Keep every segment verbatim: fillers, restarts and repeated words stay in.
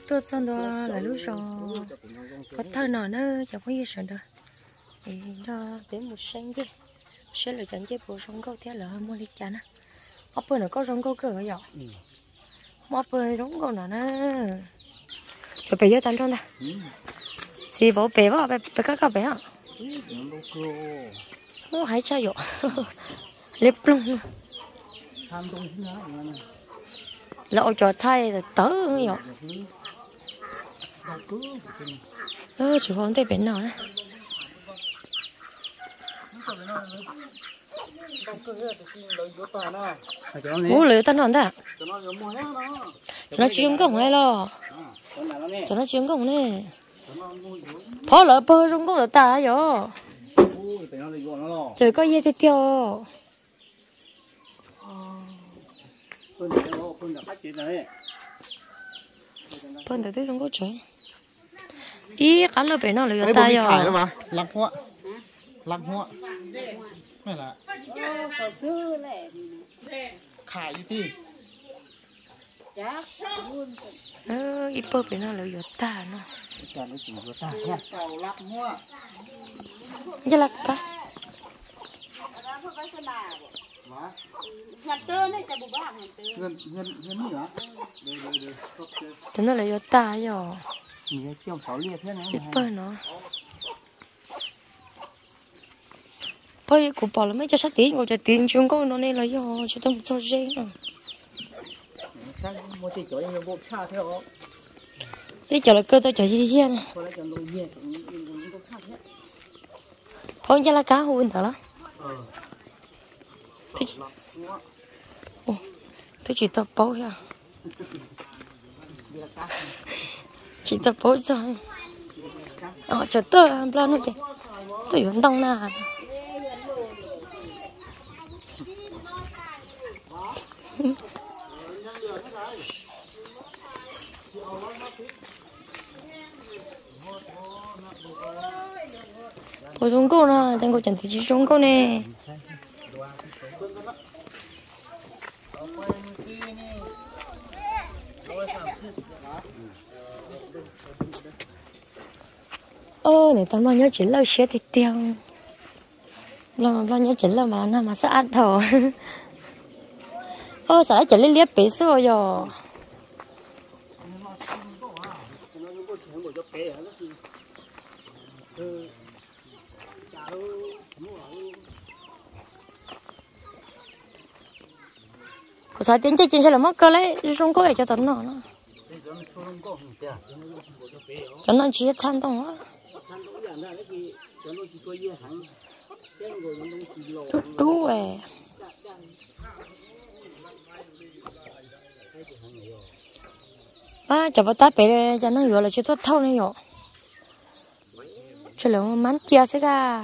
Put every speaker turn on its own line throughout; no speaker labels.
tôi xong đó là lúc rồi có thơ nào nữa chẳng có gì sợ đâu thì đó đến một sáng chứ sẽ là chẳng chế bộ sông câu thế là mua đi chán á ấp bơi nó có sông câu cửa vậy ấp bơi đúng câu nào nữa cho bé tan trong ta xì vỗ bé vợ bé bé các các bé à nó hay sao vậy lép luôn lỡ cho chai rồi tớ vậy ơ chủ phòng tay bên nào đấy bố lấy tan hòn ta cho nó chuyên cổng hay lo cho nó chuyên cổng này phó lỡ bơ trong cổng ta rồi trời có gì thì tiêu phân từ từ trong cổng trời ý cắn lỡ bên nào lấy ta rồi
lăng hoa lăng hoaไม่ละขายอีตี
เอออีเปิดไปน่าเลยอยู่ตาเนาะจะไม่ถึงอยู่ตาเนี่ยเสาลักมั่วจะลักกะเงินเงินเงินนี่เหรอจะน่าเลยอยู่ตาอยู่นี่เกี่ยวเสาเรียบแค่นั้นอีเปิดเนาะthôi cụ bảo là mấy cho sát tiền, cụ cho tiền chúng con nó nên là do cho tôi cho dễ nữa. Thế chờ là cơ tôi chờ gì chứ này. Thôi cho là cá hùn thở đó. Thế Ồ, tôi chỉ tập bố nha. Chỉ tập bố thôi. Ờ, chờ tôi làm plan nó kìa. Tôi vẫn đông nà. Cô xuống cô nè, chẳng có chẳng thì chỉ xuống cô nè. Ơ, này tao lo nhớ chỉ lâu xe thì tiêu. Lo lo nhớ chỉ lâu mà nó mà sát thôi. Ơ, sao lại chỉ lấy liếp bể rồi rồi. Có sao tiếng chơi trên sẽ là mất cơ lấy không có để cho tận nó nữa cho nó chỉ chăn tông á đúng rồi à cho bà ta bé cho nó hiểu là chưa tốt thâu này hiểu cho là mắn chia sẽ ra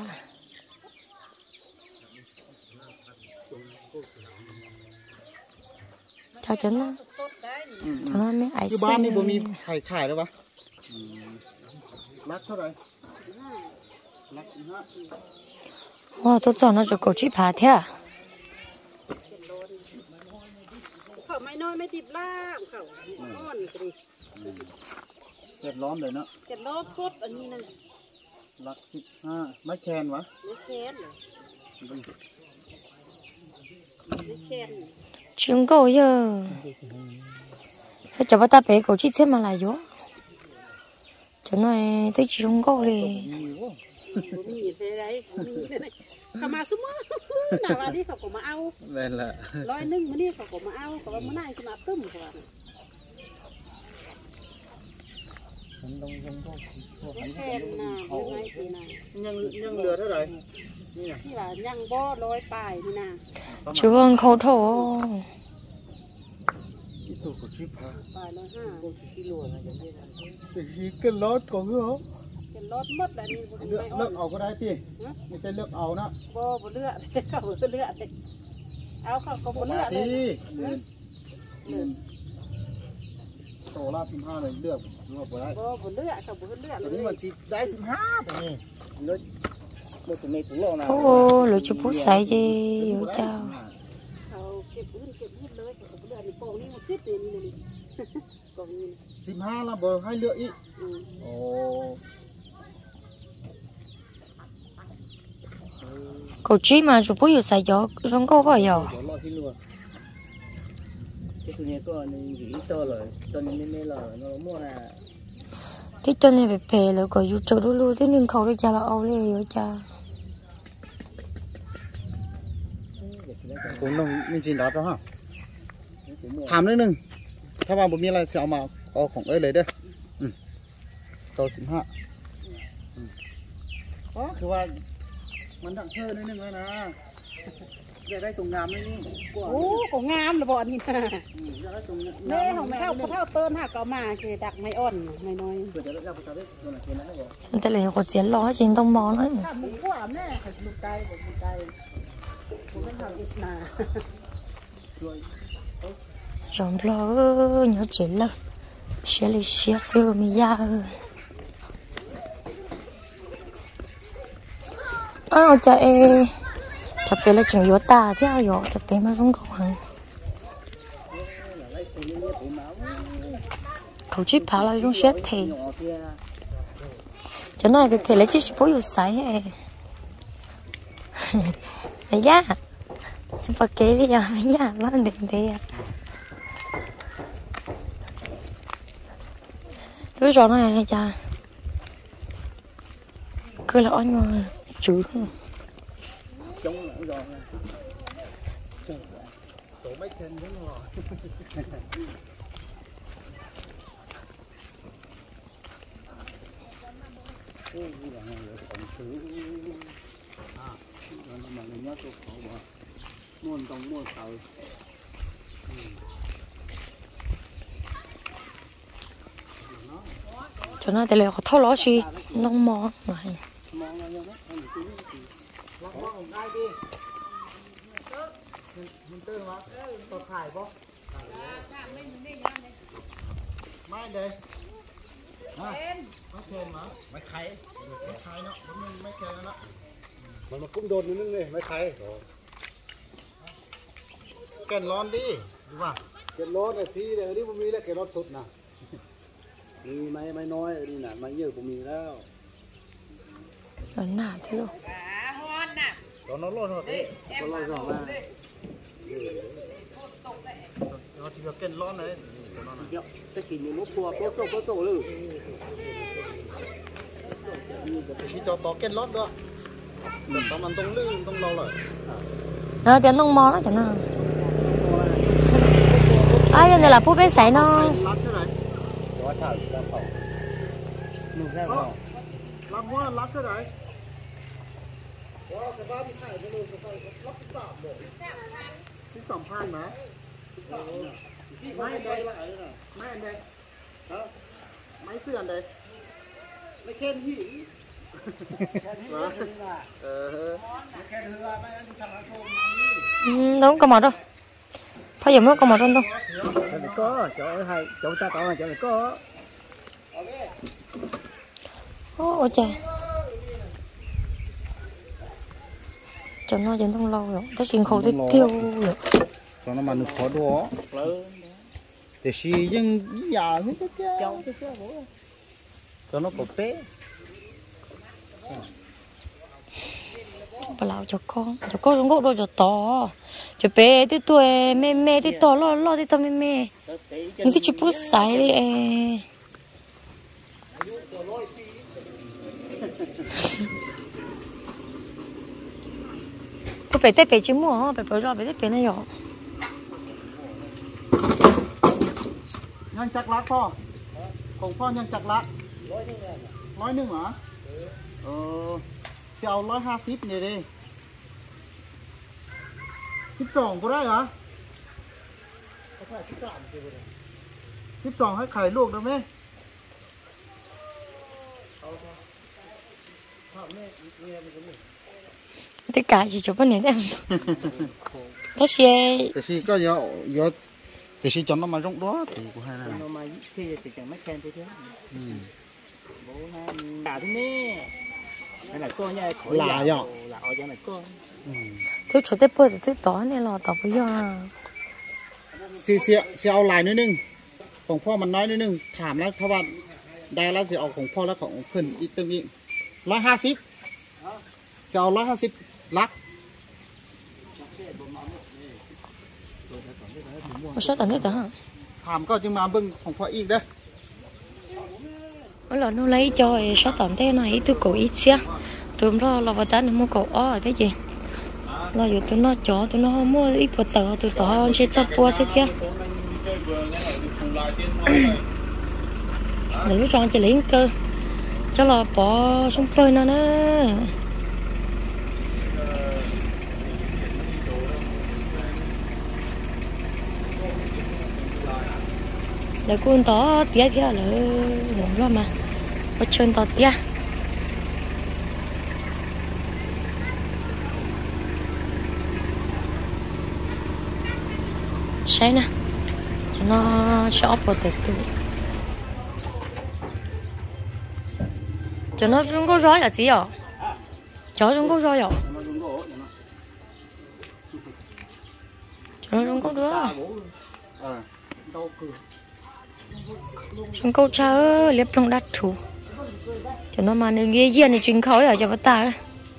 cho chân nó cho nó mấy ai
บ้านนี่บ่มีไข่ขายแล้วปะรักเท่าไหร่รักห้า
wow tôi cho nó cho cậu chỉ phá thế à
เขาไม่น้อยไม่ติดล่างเขานอนก็ดี
เจ็ดร้อนเลยเนาะ
เจ็ดร้อนสดอันนี้นะ
รักสิบห้าไม่แคนวะ
ไม่แคนเหรอไม่แคน
chúng cậu giờ cho bà ta bé cậu chỉ xem mà lại vô cho nó tới chúng cậu đi
มีอะไรมีอะไรเขามาซุ้มหน้าวันนี้เขาก็มาเอา
นั่นแหละ
ร้อยหนึ่งวันนี้เขาก็มาเอาเขาว่ามันน่าจะมาตึ้มเขาว่าไม่แคนนะยังไงทีน่ะ
ยังยังเหลือเท่าไหร่นี่
ที่ว่ายังบ่ร้อยปลายนี่นะ
chú vâng khâu thổ
ตัวก็ชิบหาย
ปลายร้อยห้ากิโลนะจะได้
แต่ชีกันรถของเขา
เป็นรถมดแล้วนี่
เลือกเลือกเอาก็ได้พี่ไม่ใช่เลือกเอานะ
บ่บ่เลือกเขาบ่เลือกเอาเขาก็บ่เลือก
เลยโตละสิบห้าเลยเลือกเลือกบ่ได้
บ่บ่เลือกเขาบ่เลือก
ตัวนี้มันสิได้สิบห้าตัวนี้รถรถตัวนี้ตัวโลนะ
ô lựa chú bút sai gì hiểu chào
เขาเก็บพื้นเก็บพื้นเลยเขาบ่เลือกนี่โป่งนี่มันสิบนี่นี่ก็มี
สิบห้าละเบอร์ให้เลือกอีก
อืม
โอ้
cậu chí mà chụp bố yêu sai gió trong câu bao giờ
lo xin luôn cái tụi này có nên nghĩ to rồi to nên nên là nó mua là
cái chân này bị phê rồi còn yêu chơi luôn thế nhưng khâu đấy cha là âu lên rồi cha
cũng nông mình chỉ đó haถามนิดนึงถ้าว่าผมมีอะไรจะเอามาเอาของเอ้ยเลยเด้ออืมโตสิบห้าอ๋อคือว่ามันดังเธอนิดนึงแล้วนะอยากได้ตรงงามนิดนึง
โอ้ก็งามเลยบ่อนนี่นะ
อยากได้ตรง
แม่ของแม่เท่าเท่าเติ้นหักเอามาคือดักไม้อ่อนน้อย
เพื่อจะได้รับประทานได้ตัวไหนตัวนั้นได้บ่
anh ta lại có chiến lo trên tông mò nữa
ๆถ้าหมูกว่าแม่ให้ลูกไก่ผมลูกไก่ผมเป็นทางอิดนา
rồng lo nhớ chuyện lơ sẽ lấy xe sơ mi ya à cha e chụp về là chừng yếu ta thế à yếu chụp về mà không có hàng cậu chỉ phá lại trong xe thì cho nên về lấy chỉ bố yếu sai e đấy ya chúng ta kể đi à mấy ya nó đến đây à đứa rõ này cha cứ là anh mà chữ
chống lại rồi
tổ mấy chân đúng rồi
cái gì là người còn thứ à nó mà người nhớ tôi khổ bỏ muôn tông muôn tàu
cho nên tại là họ thâu ló gì nông mò này
mong là nhau đó anh cứ
lắc lắcของได้ดิมันตื้อมั้ยตัวถ่ายป่ะไม่เลยฮะไม่เค็มมั้ยไม่ไข่ไม่ไข่เนาะมันไม่เค็มแล้วเนาะมันมากุ้มโดนนิดนึงเลยไม่ไข่แก่นร้อนดิดูป่ะแก่นร้อนไอ้พี่เลยนี่มันมีแล้วแก่นร้อนสุดนะมีไม้ไม้น้อยนี่น่ะไม้เยอะผมมีแล้ว
nó nả thế luôn
đó nó lôi rồi đấy nó lôi rồi mà nó chỉ cần lon đấy
cái gì nó phù có tổ có tổ luôn
chỉ cho to ken lót đó đừng tao mình tông lư tông lâu rồi
à tiền nông mò đó cho nó ai này là phú bé sải nó
lát thế này
đó thảo ra phòng nụ ra vào
làm hoa lát thế này wow cái ba bị hại cái luôn cái ba lát cái tạm rồi cái sòng phan mà máy đây máy anh đây hả máy xưa anh đây máy khen hỉ ờ
đúng có mọt đâu phải giờ mới có mọt đâu đâu
chỗ này có chỗ hay chỗ ta có chỗ này có
ôi trời cho nó vẫn không lâu rồi tới xin khâu tới tiêu rồi
cho nó mà được khó đó để xì nhưng giờ hết chứ cho nó có bé
bà lão cho con cho con trong gốc đôi cho to cho bé tới tuổi mẹ mẹ tới to lo lo tới to mẹ mẹ những cái chụp bút sải đi e có bé tới bé chứ mua bé bé rồi bé tới bé này rồi
ยังจักรักพ่อของพ่อยังจักรักร้อยหนึ่งเหรอเออเสียเอาร้อยห้าสิบเนี่ยดิสิบสองก็ได้เหรอสิบสองให้ไข่ลูกได้ไหม
tất cả chỉ chụp bên này em thế xe
แต่ชีก็เยอะเยอะแต่ชีจนnó mà rụng đó thì của hai này
nó mà khi thì chẳng mấy khen thế thế bố hai cả thế nè này là con nha
là nhở
là ở chỗ này con
thứ chỗ tết bữa thì tết đó này là tao bây giờ
xì xì xì ao lại nữa nưng ของพ่อมันน้อยนิดนึงถามแล้วเพราะว่าได้แล้วจะเอาของพ่อแล้วของเพื่อนอีกตึงอีกร้อยห้าสิบจะเอาร้อยห้าสิบลัก
我晓得你的哈，
ถามก็จึงมาเบิ่งของพ่ออีกเด้อ
我老弄来叫诶，晓得的那一都狗一次啊，对不咯？老不单你莫狗哦，对不？老有对那叫对那莫一不得，对到去做波些天，你就装起来个，叫老包上背那呢。 để con tỏ tía kia là muốn lo mà có chơi tỏ tía say nè cho nó sẽ ốp vào từ từ cho nó không có rói là gì à cho nó không có rói à cho nó không có đứa chúng câu cha liếp trong đắt thủ cho nó mà nên ghê nhiên thì chính khói ở cho bắt ta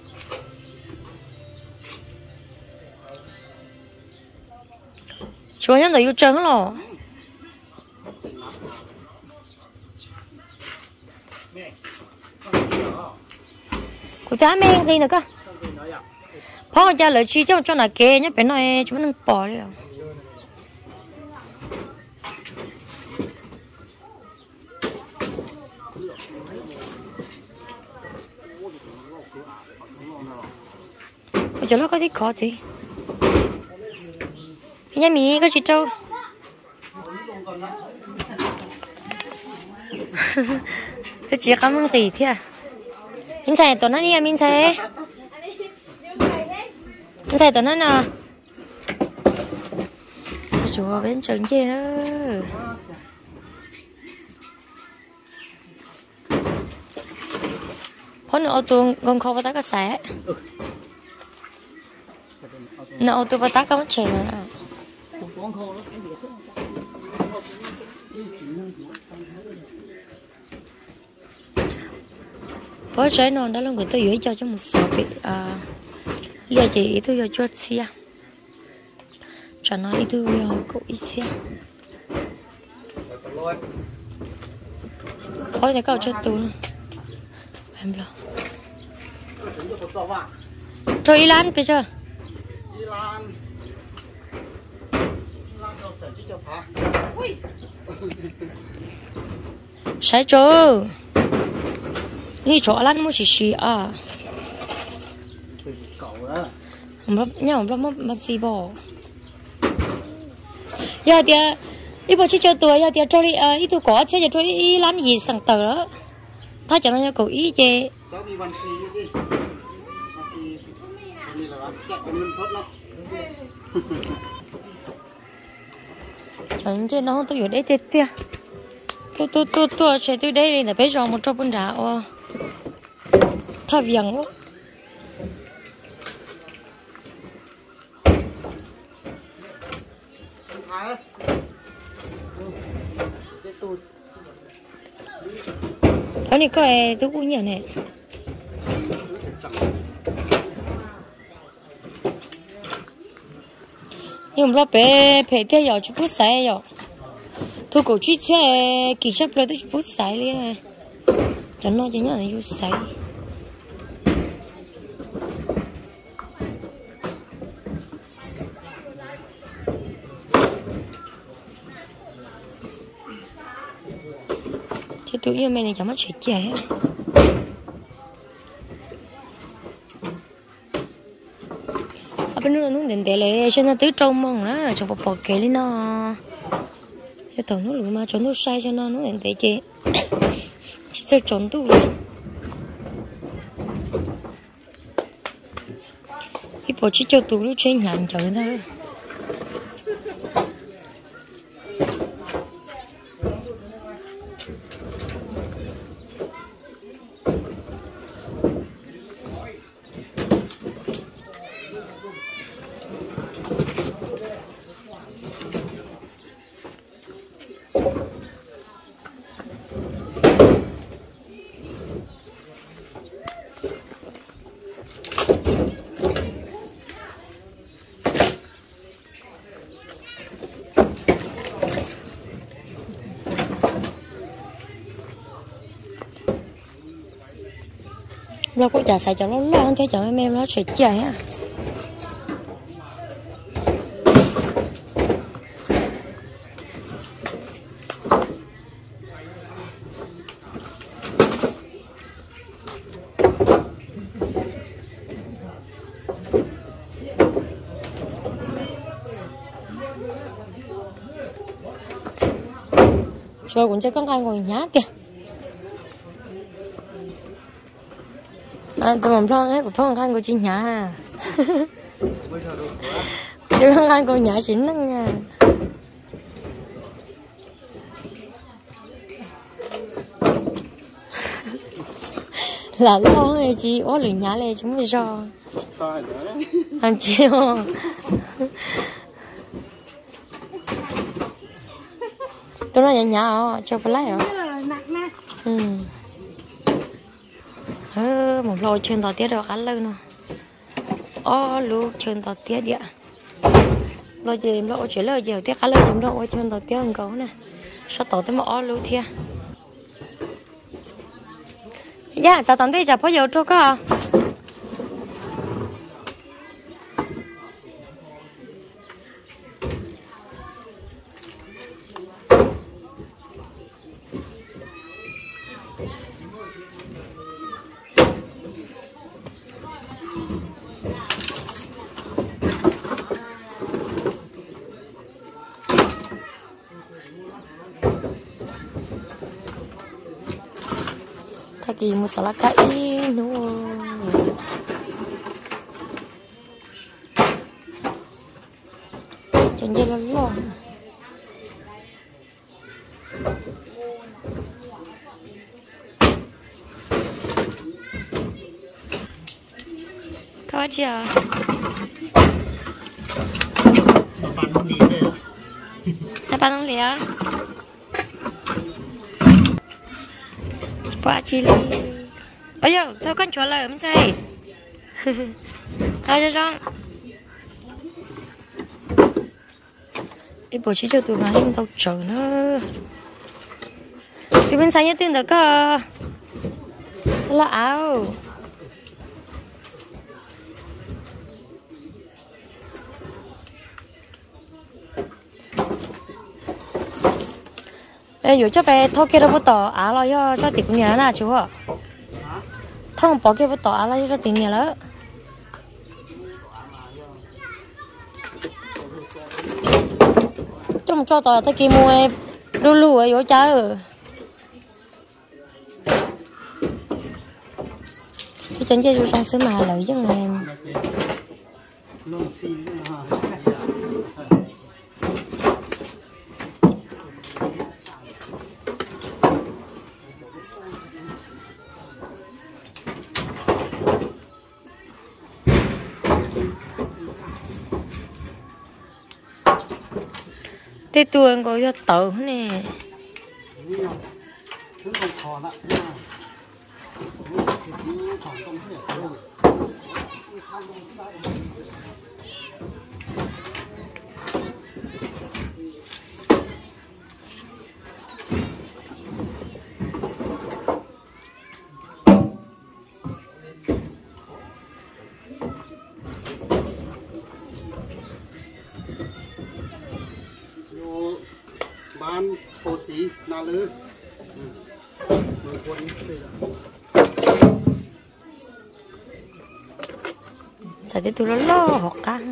chúa nhân là yêu trắng lò của cha mẹ gì nữa cơพ่อcha lời chi cho cho là kê nhá bé này chúng nó bỏ đi à cho nó có tí khó gì cái nhà mì có chị trâu cái chị cảm ơn gì thế à mình xài tụi nó đi à mình xài mình xài tụi nó nè cho chúa bên trường gì đó phó nữa ô tô con kho vào tất cả xài nó ô tô vào tất cả mất chèn rồi có trái non đó là người tôi gửi cho cho một số bị à lia chỉ tôi cho chuột xia cho nó ý tôi cậu ít xia có thể cậu cho tôi em lo cho ý lan bây giờ sai chỗ đi chỗ lăn mua xì xì à không nhau không mất mất gì bỏ giờ thì đi bộ chơi tuổi giờ thì cho đi ít tuổi có chơi cho đi lăn gì sẵn tờ đó thay cho nó cho cậu ý chứ chẳng chứ nó tôi ở đây tết tia tôi tôi tôi tôi sẽ tôi đây là bây giờ một trăm bốn trả ô thà viếng quá cái này có ai tôi cũng nhận này nhưng mà bé bé thế giờ chỉ bút sai giờ tôi cổ chỉ xe kỳ chấp rồi tôi chỉ bút sai liền chẳng nói cho nhớ là yêu sai thế tự nhiên mày này chẳng mất chuyện gì hết ở bênนู้นนู้นเด่นเด่นเลยฉันน่ะตื้อจมมองนะจะปอกเกลี่เนาะcái tàu nó lùi mà chọn nó sai cho nó nó ด่นเด่นchị sẽ chọn tu rồi cái bộ chỉ cho tu lúc chơi nhàn chọn thôi nó cũng chả xài cho nó lon thế cho em em nó sẽ chảy á rồi cũng chưa có ai ngồi nhá kìa à tụi mình phong ấy của phong khăn của chị nhá à chứ không khăn của nhá chính đó nha là lo này chị ố lửa nhá này chúng mình do anh chịu tôi nói nhá nhá cho cái lái hả ừ ơ một lò chơi tàu tiết được ăn lâu nè ô lu chơi tàu tiết địa lo gì lo chuyện lo gì tiết ăn lâu gì lo chơi tàu tiết ăn gấu nè sao tàu tới mà ô lu thiệt dạ sao tàu tiết chả bao giờ cho cơ Lagi masalah kain no. Janji lelong. Kau aja.
Depan nông lý đây.
Depan nông lý à? Quả chili. Ôi dồi, sao con chó lời không say? Thôi cho con. Ý bộ chỉ cho tụi nó hình tao trở nữa. Thì bên sáng nhất tiền được cơ. Là áo. 에 요저 배 토끼로부터 알아요 저 뒷니야나 주어 통 버기부터 알아요 저 뒷니야라 좀 줘도 특히 뭐에 룰루에 요자 cái chân chơi trong xứ mà lợi chứ này cái tuồng có cho tự nè
bán hồ sĩ na lư
sao để tụi nó lo học căng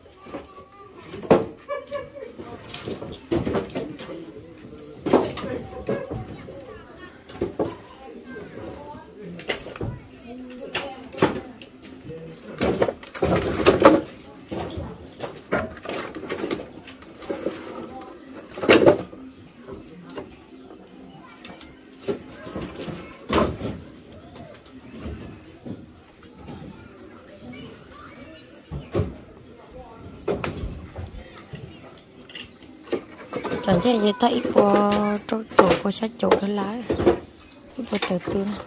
chẳng thế gì ta ít qua trong chỗ qua sát chỗ cái lá ít qua từ từ này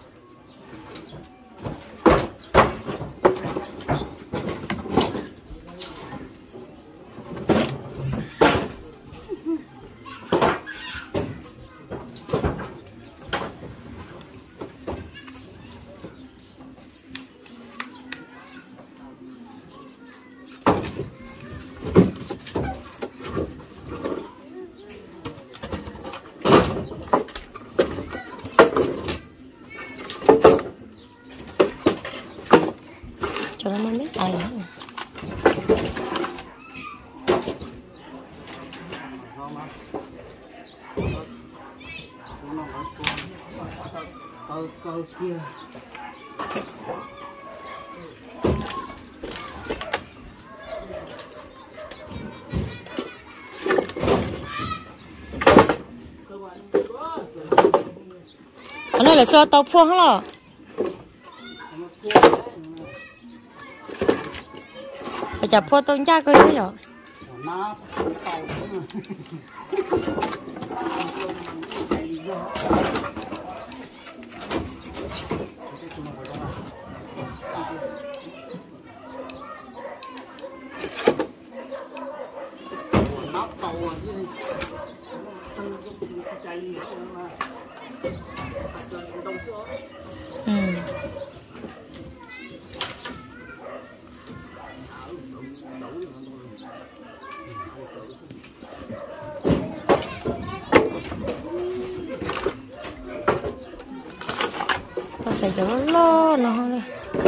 Câu câu kia
ở đây là sao tàu phua hả lọ phải chặt phua tôm cha cơ đấy rồi
nó tàu nó tàu
ừ. Tôi sẽ cho nó lo nó đây.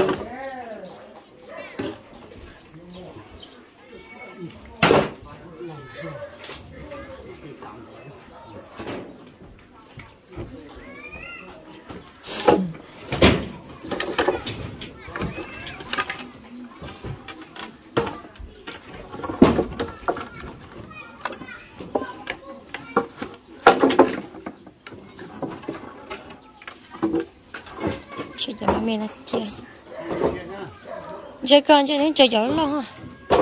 Chơi cho mẹ nó chơi, chơi con chơi đến chơi giỏi lo ha.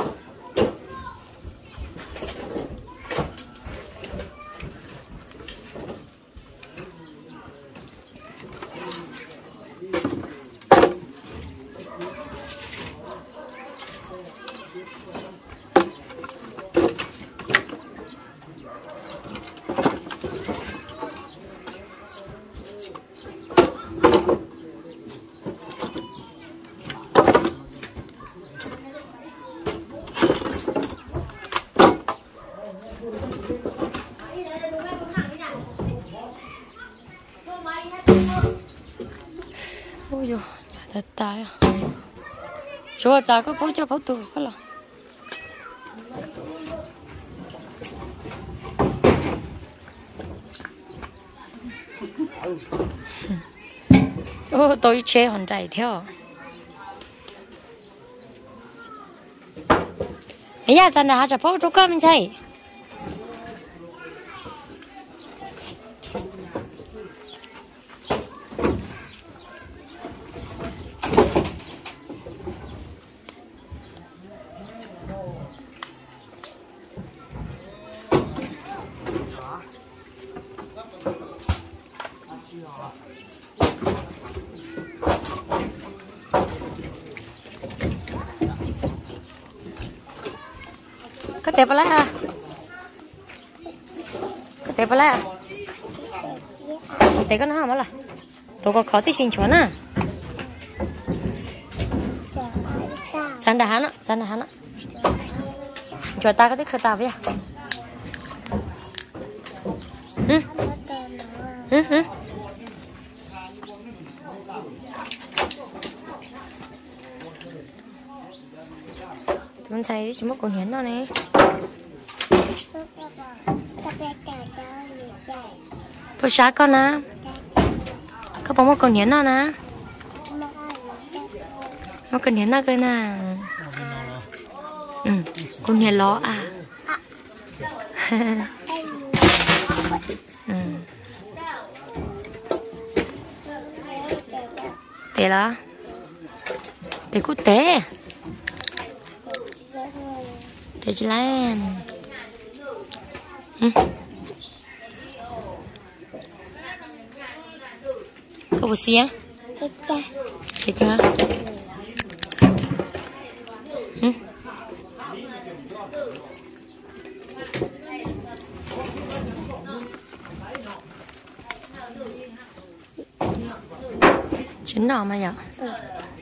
Ôi dồi, thật tài à. Rồi giá có bố cho bố tù có là. Ô, tôi chế hòn chạy theo. Bây giờ chẳng là cho bố chú con mình chạy. Có tẹp lại à? Có tẹp lại à? Tẹp cái nó hả là? Tôi có khó tí xin chuẩn à? Chẳng đã hắn á, chẳng đã hắn á. Cho ta có tí khởi tạp vậy à? Ừ. Ừ ừ. Mình xài chỉ một con hiến đó này. Có sát con á. Có bóng một con hiến đó nè. Một con hiến đó cơ nè. Ừ, con hiến ló à. Ừ. Thế đó. Thế cút té. Thế chị làm. Ừ. Có bột xí á? Thích hả? Ừ. Chín đỏ mà vậy? Ừ.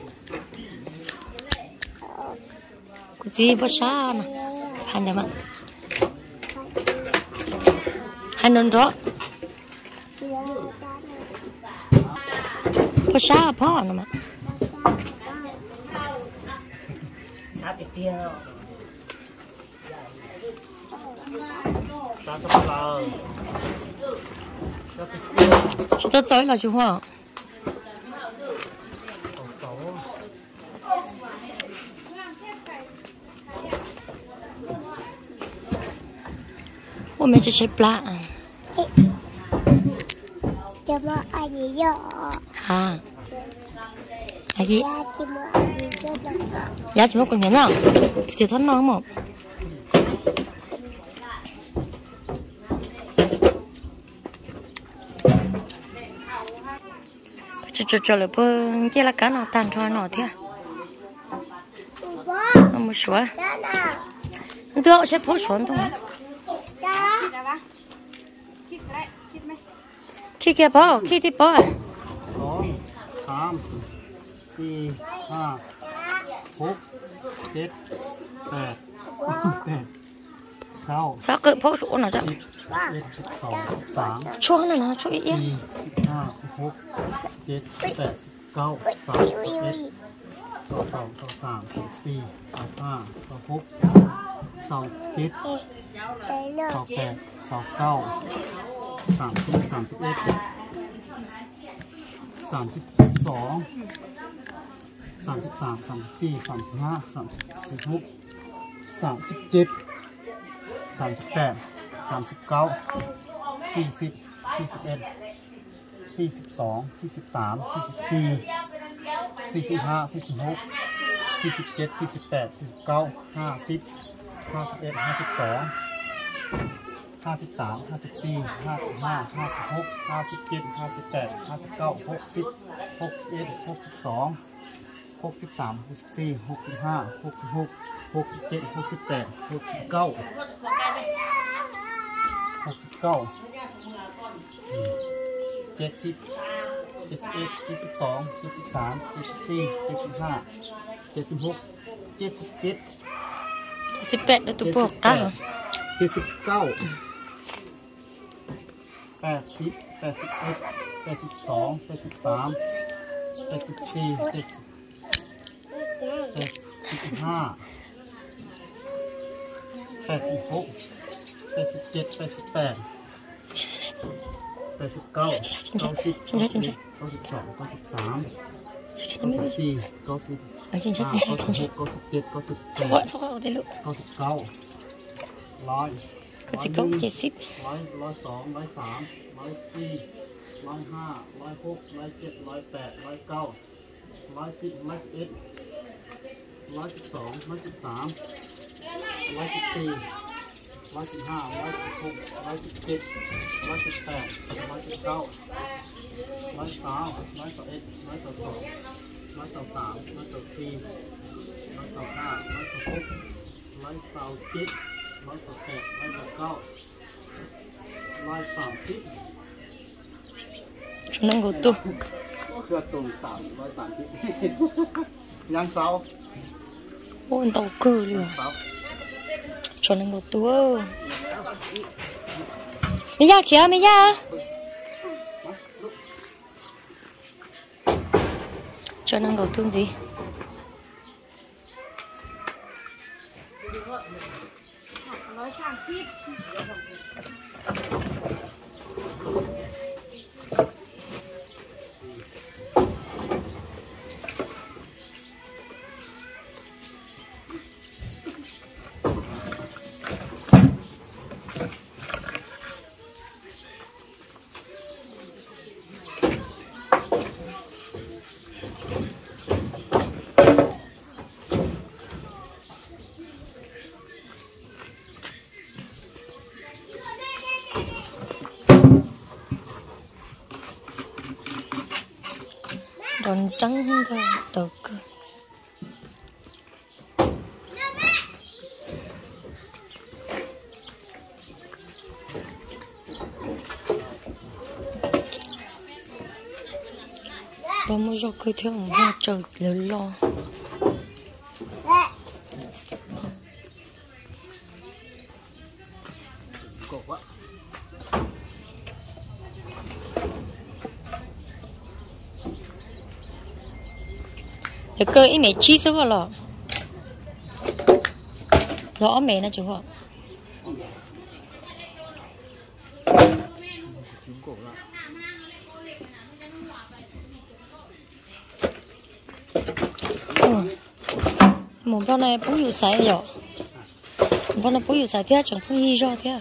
Cái gì bớt xa nè? Hành đẹp ạ. Hành nôn rõ. Bớt xa phó nè mà. Xa tiệt tiêu. Xa chúng ta chơi là chú hoa ôi mình chỉ chơi plá
cho mà anh ấy giờ
à anh gì
ra thì mà anh ấy giờ
giá chỉ một con nhẫn nào chỉ thân nó mà cho cho cho là bơ chỉ là cá nào tan cho nó thế nó mới sủa tôi sẽ phô sủa thôi khi kia bỏ khi thì bỏ
สองสามสี่ห้าหกเจ็ดแปดแปดเก้า
sao cứ phô sủa nào chứ
สิบเอ็ดสิบสองสิบสาม
ช่วงนั้นนะช่วยอีก
สี่สิบห้าสิบหกสิบเจ็ดสิบแปดสิบเก้าสามสิบเอ็ดสองสองสองสามสองสี่สองห้าสองหกสองเจ็ดสองแปดสองเก้าสามสิบสามสิบเอ็ดสามสิบสองสามสิบสามสามสิบสี่สามสิบห้าสามสิบสี่หกสามสิบเจ็ดสามสิบแปดสามสิบเก้าสี่สิบสี่สิบเอ็ดสี่สิบสองสี่สิบสามสี่สิบสี่สี่สิบห้าสี่สิบหกสี่สิบเจ็ดสี่สิบแปดสี่สิบเก้าห้าสิบห้าสิบเอ็ดห้าสิบสองห้าสิบสามห้าสิบสี่ห้าสิบห้าห้าสิบหกห้าสิบเจ็ดห้าสิบแปดห้าสิบเก้าหกสิบหกสิบเอ็ดหกสิบสองหกสิบสามหกสิบสี่หกสิบห้าหกสิบหกหกสิบเจ็ดหกสิบแปดหกสิบเก้าหกสิบเก้าเจ็ดสิบเจ็ดสิบเอ็ดเจ็ดสิบสองเจ็ดสิบสามเจ็ดสิบสี่เจ็ดสิบห้าเจ็ดสิบหกเจ็ดสิบเจ็ด
สิบแปดแล้วตัวพวกกัน
เจ็ดสิบเก้าแปดสิบแปดสิบเอ็ดแปดสิบสองแปดสิบสามแปดสิบสี่แปดสิบแปดสิบห้าแปดสิบหกแปดสิบเจ็ดแปดสิบแปดแปดสิบเก้าเก้าสิบเก้าสิบเก้าสิบสองเก้าสิบสามเก้าสิบสี่เก้าสิบ
ở trên trên
ห้า
trên
เก้า
trên
สิบ
trên
หกเก้าสิบเจ็ดเก้าสิบแปด
gọi sao gọi thế lượng
เก้าสิบเก้าร้อย
có chỉ có chết ship
ร้อยร้อยสองร้อยสามร้อยสี่ร้อยห้าร้อยหกร้อยเจ็ดร้อยแปดร้อยเก้าร้อยสิบร้อยสิบเอ็ดร้อยสิบสองร้อยสิบสามร้อยสิบสี่ร้อยสิบห้าร้อยสิบหกร้อยสิบเจ็ดร้อยสิบแปดร้อยสิบเก้าร้อยสามร้อยสิบเอ็ดร้อยสิบสองร้อยสิบสามร้อยสิบสี่ร้อยสิบห้าร้อยสิบหกร้อยสิบเจ็ดร้อยสิบแปดร้อยสิบเก้าร้อยสามสิบ
cho nên gọi tu
เครือตุ่มสามร้อยสามสิบยังเสา
ôn tàu cơ luôn
เสา
cho nên gọi tu mấy ya kìa mấy ya cho nên gọi tu gì đòn trắng thôi tàu cơ bao nhiêu giờ cứ theo hoa trời lớn lo để cơ ý mẹ chi số vào lọ rõ mẹ nó chú họ một con này bún dụ sải rồi, một con này bún dụ sải thế chẳng bún gì cho thế.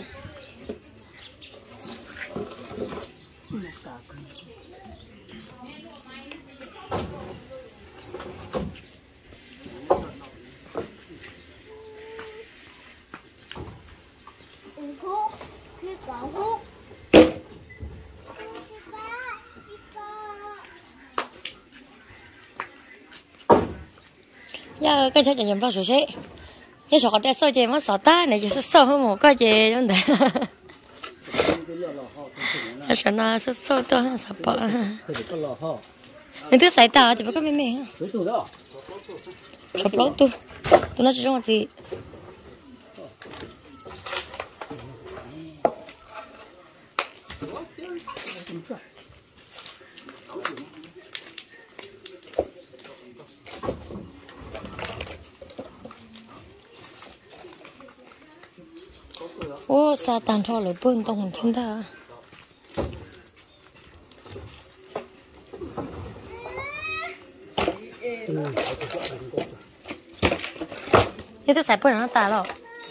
Giờ cái chơi nhầm vào rồi chứ, cái sọ cái sọ chơi mất sọ ta này chỉ sọ hơn một cái chơi giống thế. Cái sọ nó sọ sọ to hơn sọ bọ. Nên thứ sải tàu chỉ có mấy mẹ. Sọ bọ tu, tu nó chỉ trong gì. Ô, sa tàn cho lối bơn tông thiên ta. Thế tôi xài bơn nó tà rồi.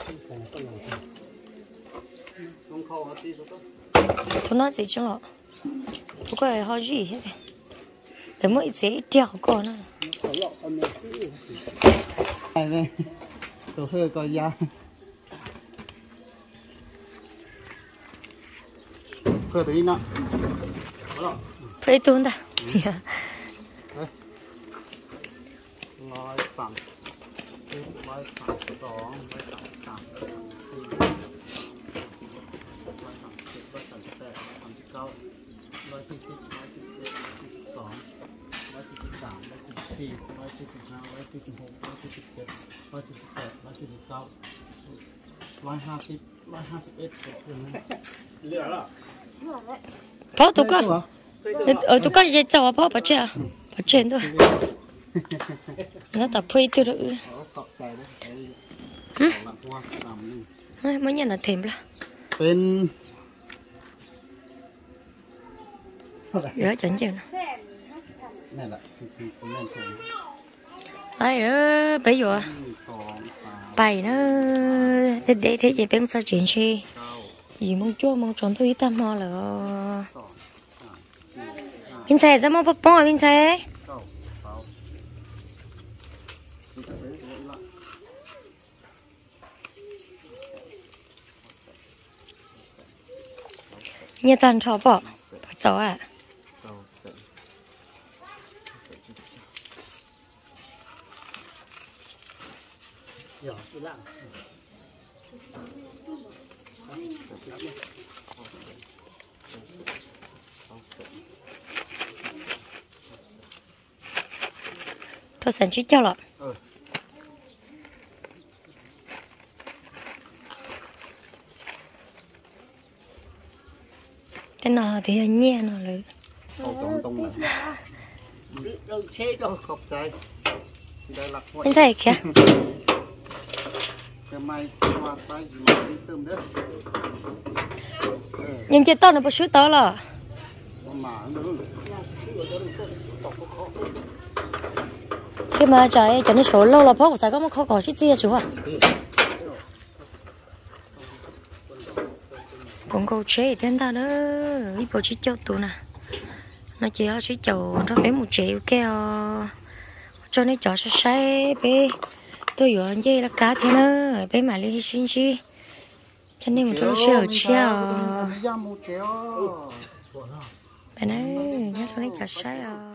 Tôi nói gì chứ lọ. Tôi có hỏi gì hết. Để mỗi dễ đeo con à.
Này này, tôi hơi coi da. Cơ tí nọ.
Phải tuôn ta.
Loi sẵn. Loi sẵn sóng, loi sẵn sẵn. Loi sẵn sịt, loi sẵn sịt bẹt, loi sẵn sịt cao. Loi sịt sịt, loi sịt bẹt, loi sịt sịt sóng. Loi sịt sịt sẵn, loi sịt sịt xì, loi sịt sịt hai, loi sịt sịt hộp, loi sịt sịt bẹt, loi sịt sịt bẹt, loi sịt sịt cao. Loi hai sịt, loi hai sịt ết. Lửa đó.
Bỏ tôi có. Ở tôi có dây trâu bỏ bỏ chơi à? Bỏ chơi thôi. Nó tập phi tôi được. Hả? Mới nhận là thèm là.
Bên.
Rửa chẩn chừng.
Này là
đây đó, bây giờ bài nó để để thế gì bên sao chuyện gì gì mong chua mong tròn thôi tâm ho là bên xe ra mong bắp bò bên xe nhà tan chó bỏ bỏ cháu à tôi sẵn chỉ cho lọ cái nào thì nhẹ nó lử bên đây kìa nhưng chưa to nó bớt chút to là cái mà trời cho nó số lâu là phốt của sao có một khó có chút gì à chú à còn câu chế thì ta nữa ít bộ chỉ cho tụi nè nó chỉ ở chỉ chầu nó bé một triệu keo cho nó chọn sẽ sai bé tôi hiểu anh là cá thế nữa bé mà đi xin chi cho nên một chỗ chiều chiều bé này nhớ cho nó chọn sai à